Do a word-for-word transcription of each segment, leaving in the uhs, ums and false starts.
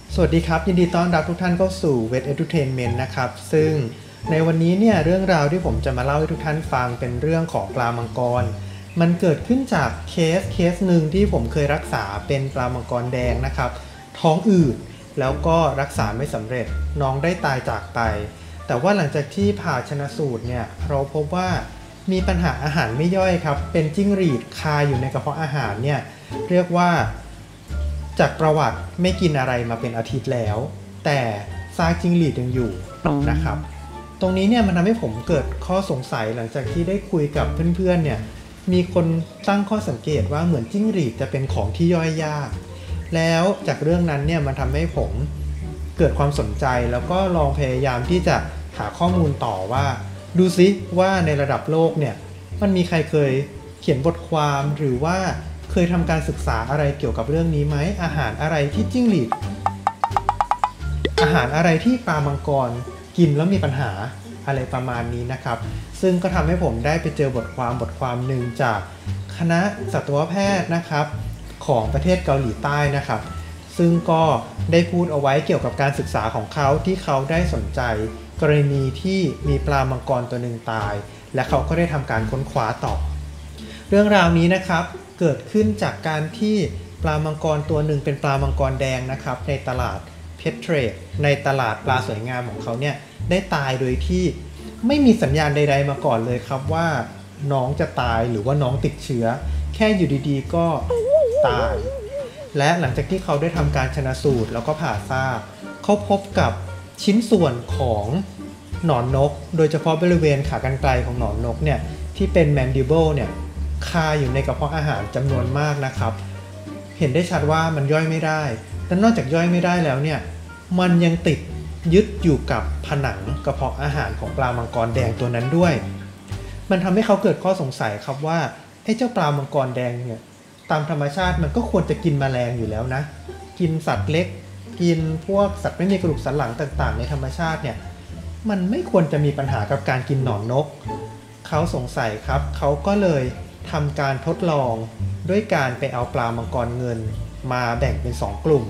สวัสดีครับยินดีต้อนรับทุกท่านเข้าสู่ Vet Edutainment นะครับซึ่งในวันนี้เนี่ยเรื่องราวที่ผมจะมาเล่าให้ทุกท่านฟังเป็นเรื่องของปลามังกรมันเกิดขึ้นจากเคสเคสหนึ่งที่ผมเคยรักษาเป็นปลามังกรแดงนะครับท้องอืดแล้วก็รักษาไม่สำเร็จน้องได้ตายจากไปแต่ว่าหลังจากที่ผ่าชนสูตรเนี่ยเราพบว่ามีปัญหาอาหารไม่ย่อยครับเป็นจิ้งหรีดคาอยู่ในกระเพาะอาหารเนี่ยเรียกว่าจากประวัติไม่กินอะไรมาเป็นอาทิตย์แล้วแต่ซากจิ้งหรีดยังอยู่นะครับตรงนี้เนี่ยมันทำให้ผมเกิดข้อสงสัยหลังจากที่ได้คุยกับเพื่อนๆเนี่ยมีคนตั้งข้อสังเกตว่าเหมือนจิ้งหรีดจะเป็นของที่ย่อยยากแล้วจากเรื่องนั้นเนี่ยมันทำให้ผมเกิดความสนใจแล้วก็ลองพยายามที่จะหาข้อมูลต่อว่าดูซิว่าในระดับโลกเนี่ยมันมีใครเคยเขียนบทความหรือว่าเคยทำการศึกษาอะไรเกี่ยวกับเรื่องนี้ไหมอาหารอะไรที่จิ้งหรีดอาหารอะไรที่ปลามังกรกินแล้วมีปัญหาอะไรประมาณนี้นะครับซึ่งก็ทำให้ผมได้ไปเจอบทความบทความหนึ่งจากคณะสัตวแพทย์นะครับของประเทศเกาหลีใต้นะครับซึ่งก็ได้พูดเอาไว้เกี่ยวกับการศึกษาของเขาที่เขาได้สนใจกรณีที่มีปลามังกรตัวหนึ่งตายและเขาก็ได้ทำการค้นคว้าต่อเรื่องราวนี้นะครับเกิดขึ้นจากการที่ปลามังกรตัวหนึ่งเป็นปลามังกรแดงนะครับในตลาดเพชรเทรดในตลาดปลาสวยงามของเขาเนี่ยได้ตายโดยที่ไม่มีสัญญาณใดๆมาก่อนเลยครับว่าน้องจะตายหรือว่าน้องติดเชื้อแค่อยู่ดีๆก็ตายและหลังจากที่เขาได้ทำการชันสูตรแล้วก็ผ่าซากเขาพบกับชิ้นส่วนของหนอนนกโดยเฉพาะบริเวณขากรรไกรของหนอนนกเนี่ยที่เป็น mandible เนี่ยคาอยู่ในกระเพาะอาหารจำนวนมากนะครับเห็นได้ชัดว่ามันย่อยไม่ได้และนอกจากย่อยไม่ได้แล้วเนี่ยมันยังติดยึดอยู่กับผนังกระเพาะอาหารของปลามังกรแดงตัวนั้นด้วยมันทำให้เขาเกิดข้อสงสัยครับว่าไอ้เจ้าปลามังกรแดงเนี่ยตามธรรมชาติมันก็ควรจะกินแมลงอยู่แล้วนะกินสัตว์เล็กกินพวกสัตว์ไม่มีกระดูกสันหลังต่างๆในธรรมชาติเนี่ยมันไม่ควรจะมีปัญหากับการกินหนอนนกเขาสงสัยครับเขาก็เลยทำการทดลองด้วยการไปเอาปลามังกรเงินมาแบ่งเป็นสองกลุ่ม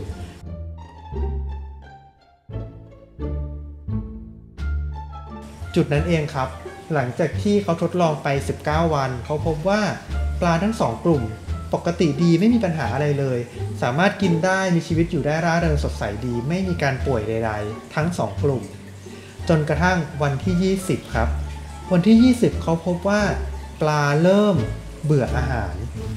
จุดนั้นเองครับหลังจากที่เขาทดลองไปสิบเก้าวันเขาพบว่าปลาทั้งสองกลุ่มปกติดีไม่มีปัญหาอะไรเลยสามารถกินได้มีชีวิตอยู่ได้ร่าเริงสดใสดีไม่มีการป่วยใดๆทั้งสองกลุ่มจนกระทั่งวันที่ยี่สิบครับวันที่ยี่สิบเขาพบว่าปลาเริ่มเบื่ออาหาร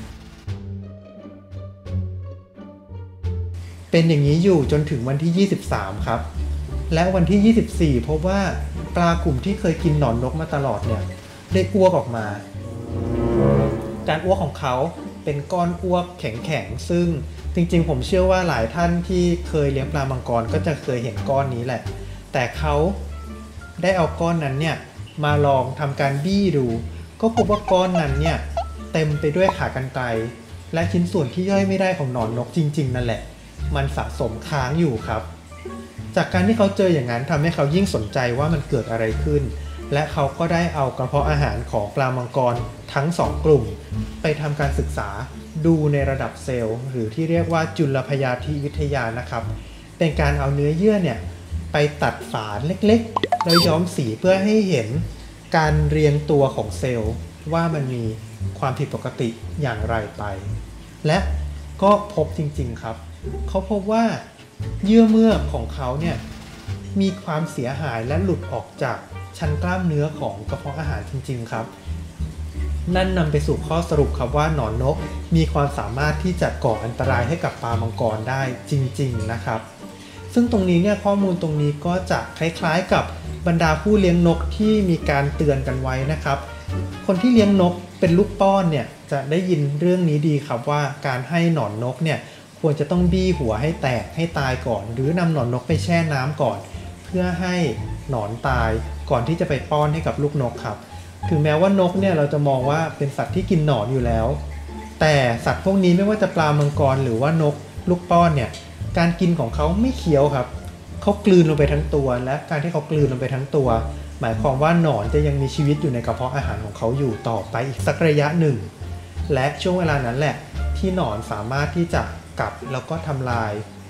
เป็นอย่างนี้อยู่จนถึงวันที่ยี่สิบสามครับและวันที่ยี่สิบสี่พบว่าปลากลุ่มที่เคยกินหนอนนกมาตลอดเนี่ยได้อ้วกออกมาการอ้วกของเขาเป็นก้อนอ้วกแข็งๆซึ่งจริงๆผมเชื่อว่าหลายท่านที่เคยเลี้ยงปลามังกรก็จะเคยเห็นก้อนนี้แหละแต่เขาได้เอาก้อนนั้นเนี่ยมาลองทำการบี้ดูก็พบว่าก้อนนั้นเนี่ยเต็มไปด้วยขากรรไกรและชิ้นส่วนที่ย่อยไม่ได้ของหนอนนกจริงๆนั่นแหละมันสะสมค้างอยู่ครับจากการที่เขาเจออย่างนั้นทำให้เขายิ่งสนใจว่ามันเกิดอะไรขึ้นและเขาก็ได้เอากระเพาะอาหารของปลามังกรทั้งสองกลุ่มไปทำการศึกษาดูในระดับเซลล์หรือที่เรียกว่าจุลพยาธิวิทยานะครับเป็นการเอาเนื้อเยื่อเนี่ยไปตัดฝาเล็กๆแล้วย้อมสีเพื่อให้เห็นการเรียงตัวของเซลล์ว่ามันมีความผิดปกติอย่างไรไปและก็พบจริงๆครับเขาพบว่าเยื่อเมือกของเขาเนี่ยมีความเสียหายและหลุดออกจากชั้นกล้ามเนื้อของกระเพาะอาหารจริงๆครับนั่นนำไปสู่ข้อสรุปครับว่าหนอนนกมีความสามารถที่จะก่ออันตรายให้กับปลามังกรได้จริงๆนะครับซึ่งตรงนี้เนี่ยข้อมูลตรงนี้ก็จะคล้ายๆกับบรรดาผู้เลี้ยงนกที่มีการเตือนกันไว้นะครับคนที่เลี้ยงนกเป็นลูกป้อนเนี่ยจะได้ยินเรื่องนี้ดีครับว่าการให้หนอนนกเนี่ยควรจะต้องบี้หัวให้แตกให้ตายก่อนหรือนำหนอนนกไปแช่น้ำก่อนเพื่อให้หนอนตายก่อนที่จะไปป้อนให้กับลูกนกครับถึงแม้ว่านกเนี่ยเราจะมองว่าเป็นสัตว์ที่กินหนอนอยู่แล้วแต่สัตว์พวกนี้ไม่ว่าจะปลามังกรหรือว่านกลูกป้อนเนี่ยการกินของเขาไม่เคี้ยวครับเขากลืนลงไปทั้งตัวและการที่เขากลืนลงไปทั้งตัวหมายความว่าหนอนจะยังมีชีวิตอยู่ในกระเพาะอาหารของเขาอยู่ต่อไปอีกสักระยะหนึ่งและช่วงเวลานั้นแหละที่หนอนสามารถที่จะกัดแล้วก็ทำลาย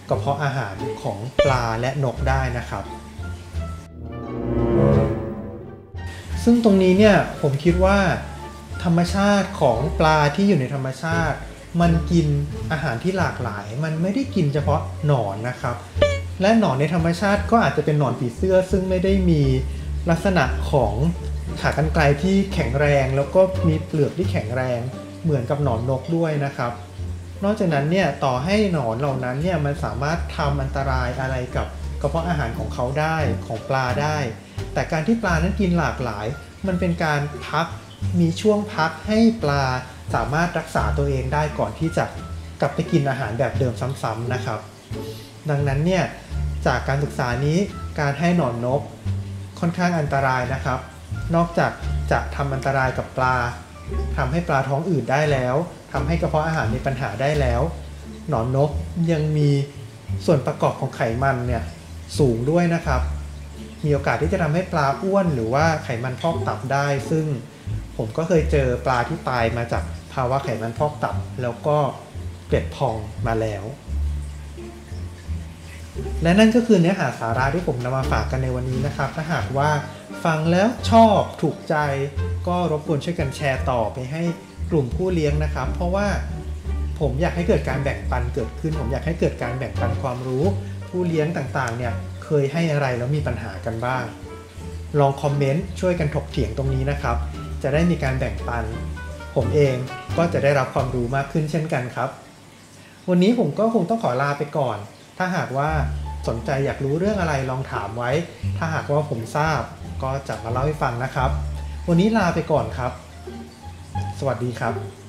กระเพาะอาหารของปลาและนกได้นะครับซึ่งตรงนี้เนี่ยผมคิดว่าธรรมชาติของปลาที่อยู่ในธรรมชาติมันกินอาหารที่หลากหลายมันไม่ได้กินเฉพาะหนอนนะครับและหนอนในธรรมชาติก็อาจจะเป็นหนอนผีเสื้อซึ่งไม่ได้มีลักษณะของขากรรไกรที่แข็งแรงแล้วก็มีเปลือกที่แข็งแรงเหมือนกับหนอนนกด้วยนะครับนอกจากนั้นเนี่ยต่อให้หนอนเหล่านั้นเนี่ยมันสามารถทำอันตรายอะไรกับกระเพาะอาหารของเขาได้ของปลาได้แต่การที่ปลานั้นกินหลากหลายมันเป็นการพักมีช่วงพักให้ปลาสามารถรักษาตัวเองได้ก่อนที่จะกลับไปกินอาหารแบบเดิมซ้ำๆนะครับดังนั้นเนี่ยจากการศึกษานี้การให้หนอนนกค่อนข้างอันตรายนะครับนอกจากจะทำอันตรายกับปลาทำให้ปลาท้องอืดได้แล้วทำให้กระเพาะอาหารมีปัญหาได้แล้วหนอนนกยังมีส่วนประกอบของไขมันเนี่ยสูงด้วยนะครับมีโอกาสที่จะทำให้ปลาอ้วนหรือว่าไขมันพอกตับได้ซึ่งผมก็เคยเจอปลาที่ตายมาจากภาวะไขมันพอกตับแล้วก็เกล็ดพองมาแล้วและนั่นก็คือเนื้อหาสาระที่ผมนำมาฝากกันในวันนี้นะครับถ้าหากว่าฟังแล้วชอบถูกใจก็รบกวนช่วยกันแชร์ต่อไปให้กลุ่มผู้เลี้ยงนะครับเพราะว่าผมอยากให้เกิดการแบ่งปันเกิดขึ้นผมอยากให้เกิดการแบ่งปันความรู้ผู้เลี้ยงต่างๆเนี่ยเคยให้อะไรแล้วมีปัญหากันบ้างลองคอมเมนต์ช่วยกันถกเถียงตรงนี้นะครับจะได้มีการแบ่งปันผมเองก็จะได้รับความรู้มากขึ้นเช่นกันครับวันนี้ผมก็คงต้องขอลาไปก่อนถ้าหากว่าสนใจอยากรู้เรื่องอะไรลองถามไว้ถ้าหากว่าผมทราบก็จะมาเล่าให้ฟังนะครับวันนี้ลาไปก่อนครับสวัสดีครับ